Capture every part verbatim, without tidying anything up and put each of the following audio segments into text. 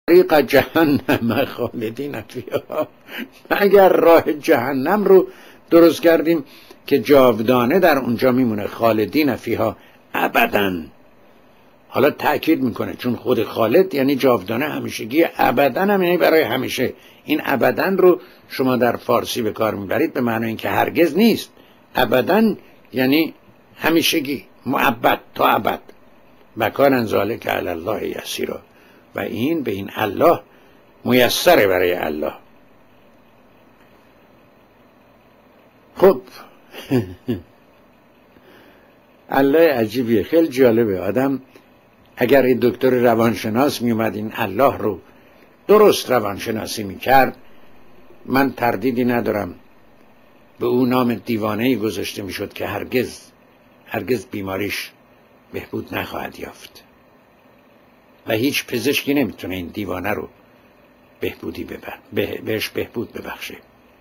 طریق جهنم خالدین فیها، اگر راه جهنم رو درست کردیم که جاودانه در اونجا میمونه، خالدین فیها ابداً. حالا تأکید میکنه چون خود خالد یعنی جاودانه، همیشگی، ابداً هم یعنی برای همیشه. این ابداً رو شما در فارسی به کار میبرید به معنی اینکه هرگز نیست، ابداً یعنی همیشگی، مؤبد، تا ابد. و کان ذلک علی الله یسیرا، و این به این الله میسره، برای الله. خب الله عجیبیه، خیلی جالبه. آدم اگر این دکتر روانشناس می اومد این الله رو درست روانشناسی می کرد، من تردیدی ندارم به او نام دیوانه‌ای گذاشته می شد که هرگز هرگز بیماریش بهبود نخواهد یافت و هیچ پزشکی نمیتونه این دیوانه رو بهبودی ببر به بهش بهبود ببخشه.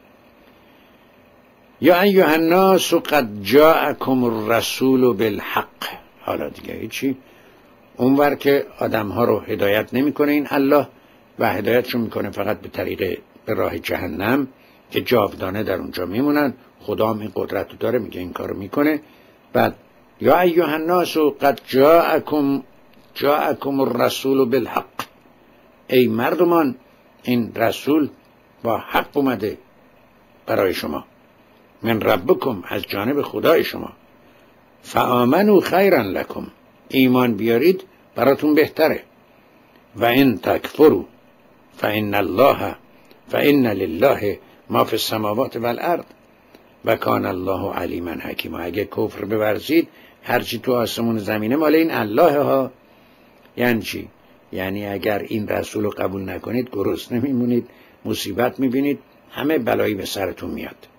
یا ایها الناس قد جاءکم الرسول بالحق. حالا دیگه هیچی، اونور که آدم ها رو هدایت نمیکنه این الله، و هدایتشون میکنه فقط به طریق به راه جهنم که جاودانه در اونجا میمونن. خدا هم این قدرت رو داره، میگه این کارو میکنه. بعد یا ایها الناس قد جاءکم جاءکم الرسول بالحق، ای مردمان این رسول با حق اومده برای شما، من ربکم، از جانب خدای شما، فآمنوا خیرا لکم، ایمان بیارید براتون بهتره، و ان تکفروا فان الله فان لله ما فی السماوات والارض و کان الله علیما حکیما. اگه کفر بورزید هرچی تو آسمون زمینه مال این الله ها. یعنی چی؟ یعنی اگر این رسول رو قبول نکنید گرسنه میمونید، مصیبت میبینید، همه بلایی به سرتون میاد.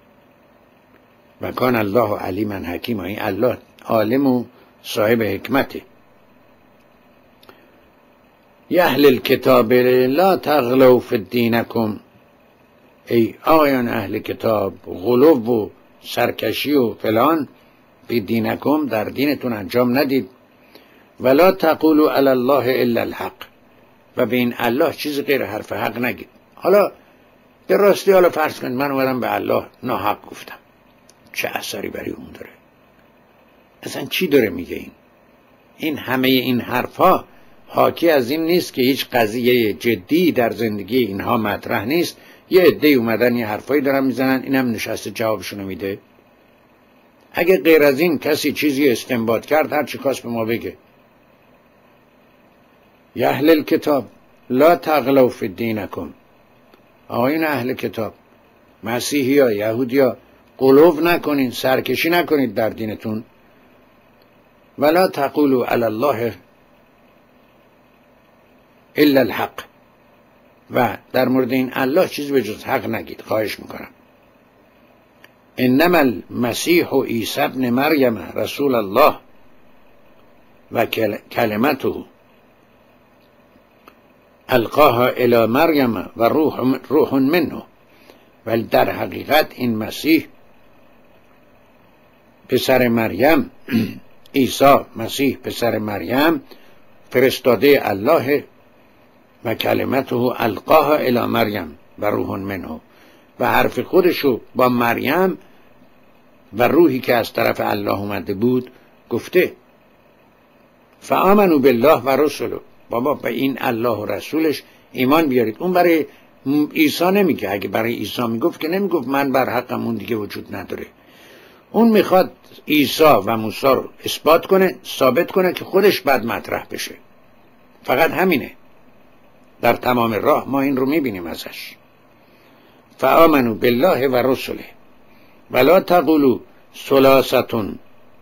و کان الله علیما حکیما، این الله عالم و صاحب حکمته. یا اهل الکتاب لا تغلوا فی دینکم، ای آقایان اهل کتاب، غلو و سرکشی و فلان بی دینکم، در دینتون انجام ندید. ولا تقولوا علی الله الا الحق، و به این الله چیز غیر حرف حق نگید. حالا به راستی حالا فرض کنید من اومدم به الله ناحق گفتم، چه اثری برای اون داره؟ اصلا چی داره میگه این؟ این همه این حرفا حاکی از این نیست که هیچ قضیه جدی در زندگی اینها مطرح نیست، یه عده اومدن یه حرفایی دارن میزنن، اینم نشسته جوابشونو میده. اگه غیر از این کسی چیزی استنباط کرد هر چی خواست به ما بگه. یا اهل الکتاب لا تغلوا فی دینکم، آقایون اهل کتاب، مسیحی ها، یهودی ها، غلو نکنین، سرکشی نکنید در دینتون. ولا تقولوا علی الله الا الحق، و در مورد این الله چیز به جز حق نگید، خواهش میکنم. انما المسیح عیسی ابن مریم رسول الله و کلمته القاها الی مریم و روح, روح منه، ولی در حقیقت این مسیح پسر مریم، عیسی مسیح پسر مریم فرستاده الله، و کلمته القاها الی مریم و روح منه، و حرف خودشو با مریم و روحی که از طرف الله اومده بود گفته. فآمنوا بالله و رسوله، بابا به این الله و رسولش ایمان بیارید. اون برای عیسی نمیگه، اگه برای عیسی میگفت که نمیگفت من بر حقم، اون دیگه وجود نداره. اون میخواد عیسی و موسی رو اثبات کنه، ثابت کنه که خودش بعد مطرح بشه. فقط همینه. در تمام راه ما این رو میبینیم ازش. فآمنوا بالله و رسوله ولا تقولوا ثلاثه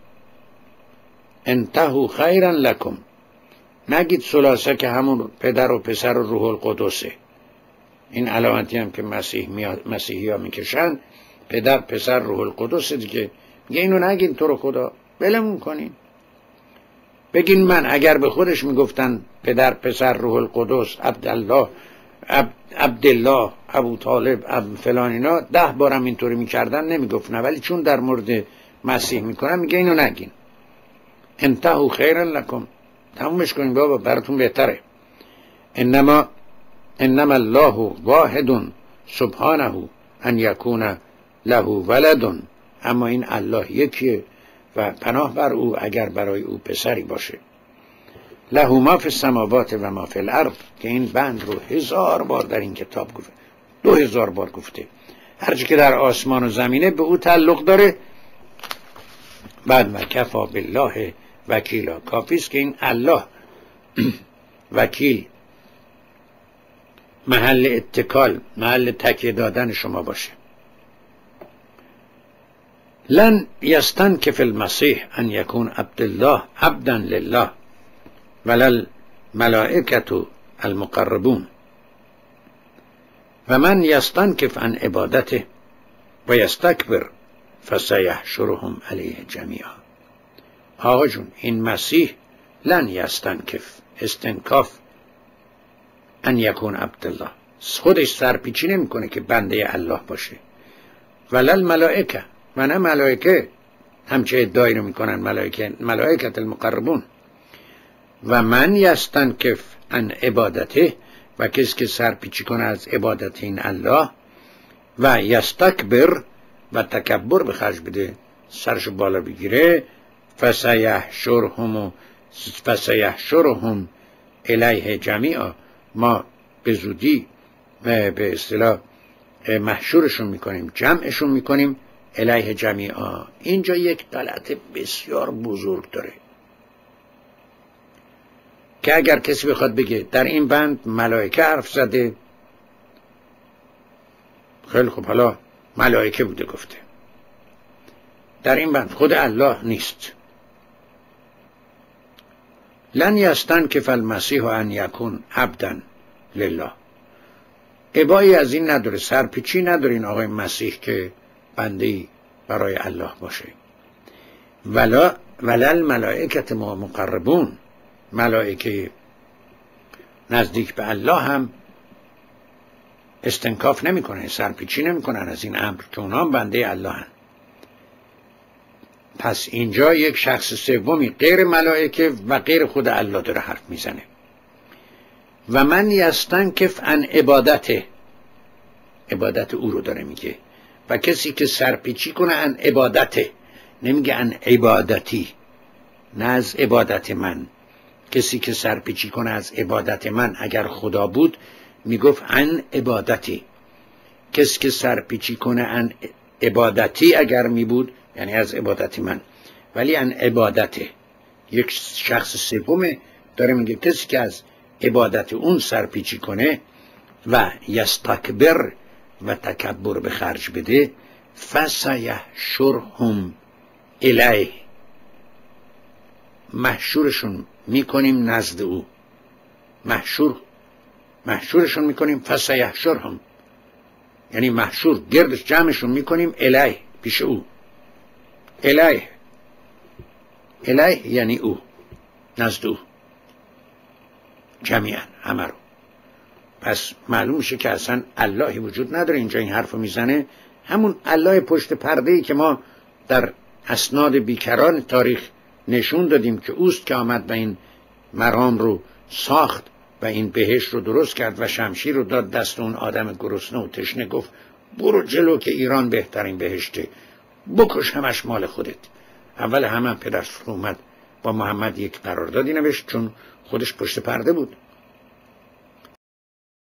انتهوا خیرا لکم، نگید ثلاثه که همون پدر و پسر و روح القدسه. این علامتی هم که مسیح مسیحی ها میکشن، پدر پسر روح القدس دیگه. میگه اینو نگین، تو رو خدا بلمون کنین. بگین من، اگر به خودش میگفتن پدر پسر روح القدس عبدالله عبد عبدالله ابو طالب ابو فلان، اینا ده بارم اینطوری میکردن نمیگفتن، ولی چون در مورد مسیح میکنن میگه اینو نگین. انتهوا خیرا لکم، تمومش کنین بابا، براتون بهتره. انما انما الله واحد سبحانه ان یکون له ولد، اما این الله یکیه و پناه بر او اگر برای او پسری باشه. له ما فی السماوات و ما فی الارض، که این بند رو هزار بار در این کتاب گفته، دو هزار بار گفته. هرچی که در آسمان و زمینه به او تعلق داره. بعد و کفا بالله وکیلا، کافیست که این الله وکیل، محل اتکال، محل تکیه دادن شما باشه. لن یستنکف المسیح ان یکون عبدالله عبدا لله ولل ملائکة المقربون و من یستنکف عن عبادته و یستکبر فسیحشرهم علیه جمیعا. آقا جون، این مسیح لن یستنکف، استنکاف، ان یکون عبدالله، خودش سرپیچی نمیکنه که بنده الله باشه. ولل ملائکه، و نه ملائکه همچه ادعایی رو میکنن، ملائکه ملائکت المقربون. و من یستنکف عن عبادته، و کسی که سرپیچی کنه از عبادت این الله، و یستکبر، و تکبر به خرج بده، سرش بالا بگیره، فسیحشرهم فسیحشرهم الیه جمیعا، ما به زودی به اصطلاح محشورشون میکنیم، جمعشون میکنیم الیه جمیعا. اینجا یک غلط بسیار بزرگ داره که اگر کسی بخواد بگه در این بند ملائکه حرف زده، خیلی خب، حالا ملائکه بوده گفته، در این بند خود الله نیست. لن یستنکف المسیح ان یکون عبدا لله، ابایی از این نداره، سرپیچی نداره این آقای مسیح که بنده‌ای برای الله باشه. ولا ولل ملائکت ما مقربون، ملائکه نزدیک به الله هم استنکاف نمیکنه، سرپیچی نمیکنن از این امر که اونا هم بنده الله هن. پس اینجا یک شخص سومی غیر ملائکه و غیر خود الله داره حرف میزنه. و من یستنکف عن عبادته، عبادت او رو داره میگه. و کسی که سرپیچی کنه عن عبادته، نمیگه عن عبادتی، نه از عبادت من. کسی که سرپیچی کنه از عبادت من، اگر خدا بود میگفت عن عبادتی. کسی که سرپیچی کنه عن عبادتی اگر می بود یعنی از عبادت من، ولی عن عبادته یک شخص سومه داره میگه کسی که از عبادت اون سرپیچی کنه و یستکبر و تکبر به خرج بده، فسیحشرهم الیه، محشورشون میکنیم نزد او، محشور محشورشون میکنیم، فسیحشرهم یعنی محشور، گردش جمعشون میکنیم الیه، پیش او. الیه الیه یعنی او، نزد او، جمیعا، همه رو. پس معلوم میشه که اصلا اللهی وجود نداره. اینجا این حرفو میزنه همون الله پشت پرده‌ای که ما در اسناد بیکران تاریخ نشون دادیم که اوست که آمد و این مرام رو ساخت و این بهشت رو درست کرد و شمشیر رو داد دست اون آدم گرسنه و تشنه، گفت برو جلو که ایران بهترین بهشته، بکش همش مال خودت. اول همه هم پدرش اومد با محمد یک قراردادی نوشت، چون خودش پشت پرده بود.